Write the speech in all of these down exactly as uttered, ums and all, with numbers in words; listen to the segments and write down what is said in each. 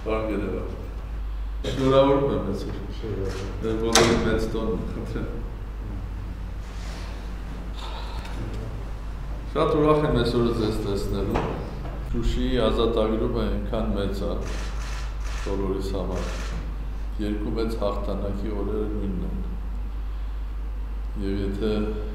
Բարև երևա։ Շնորհավորում եմ ես։ Մեր բոլորի մեծ տոն խնդրեմ։ Շատ ուրախ եմ այսօր ձեզ տեսնելու։ Շուշիի ազատագրումը այնքան մեծ է բոլորիս համար։ Երկու մեծ հաղթանակի օրերը նույնն են։ Եվ եթե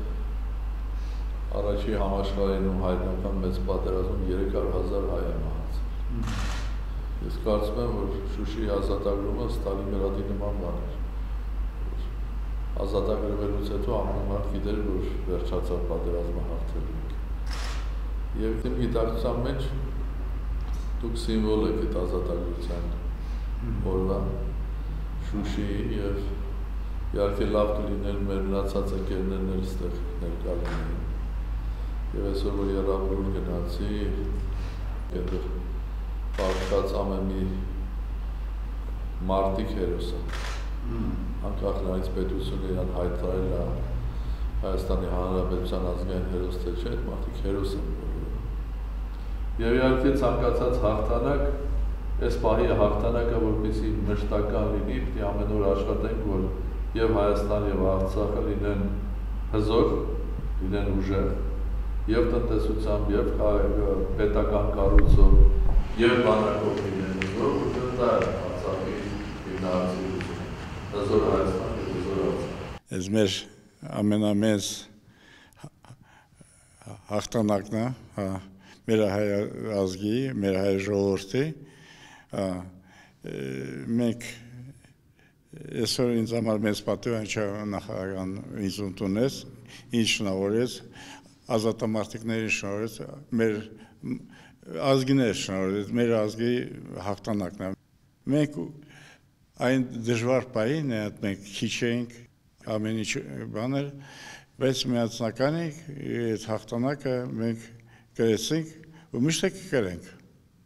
առաջի համաշխարհային ու հայրենական մեծ պատերազմում երեք հարյուր հազար հայ է մահացել։ Ես կարծում եմ, որ Շուշիի ազատագրումը Ստալինգրադի նման բան էր։ Ազատագրվելուց հետո ամեն մարդ գիտեր, որ վերջացավ պատերազմը հաղթելու ենք։ Եվ իմ գիտակցության մեջ դուք սիմվոլ եք այդ ազատագրության օրվա Շուշիի եւ իհարկե լավ կլիներ մեր մնացած ընկերներն էլ այստեղ ներկա լինեին։ Եվ այսօր որ Եռաբլուր գնացի, այդտեղ պատկած ամեն մի մարտիկ հերոս է։ Անկախ նրանից պետությունը իրան հայտարարել է Հայաստանի Հանրապետության ազգային հերոս թե չէ, այդ մարդիկ հերոս են բոլորը։ Եվ իհարկե ցանկացած հաղթանակ, այս պահի հաղթանակը որպեսզի մշտական լինի, պետք է ամեն օր աշխատենք, որ եւ Հայաստան եւ Արցախը լինեն հզոր, լինեն ուժեղ, եւ տնտեսությամբ, եւ պետական կառույցով, եւ բանակով լինեն հզոր, որտեղ դա է Արցախի հիմնարարությունը, հզոր Հայաստան եւ հզոր Արցախ։ Այս մեր ամենամեծ հաղթանակն է մեր հայ ազգի, մեր հայ ժողովրդի, մենք այսօր ինձ համար մեծ պատիվ է ինչ նախագահան ինձ ընդունեց, ինձ շնորհեց, ազատամարտիկներին շնորհեց, մեր ազգիներ շնորհեց, մեր ազգի հաղթանակն է։ Մենք այն դժվար պահին մենք քիչ էինք, ամեն ինչ բան էր, բայց միացնական ենք, այդ հաղթանակը մենք կրեցինք ու միշտ կկրենք։